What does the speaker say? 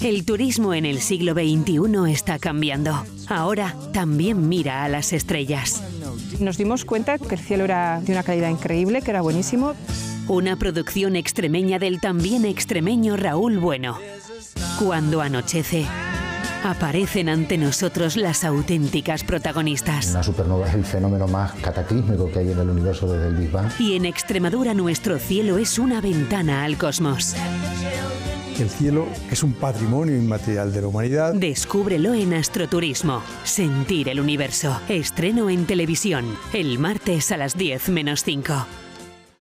El turismo en el siglo XXI está cambiando. Ahora también mira a las estrellas. Nos dimos cuenta que el cielo era de una calidad increíble, que era buenísimo. Una producción extremeña del también extremeño Raúl Bueno. Cuando anochece, aparecen ante nosotros las auténticas protagonistas. Una supernova es el fenómeno más cataclísmico que hay en el universo desde el Big Bang. Y en Extremadura nuestro cielo es una ventana al cosmos. El cielo es un patrimonio inmaterial de la humanidad. Descúbrelo en Astroturismo. Sentir el universo. Estreno en televisión. El martes a las 10 menos 5.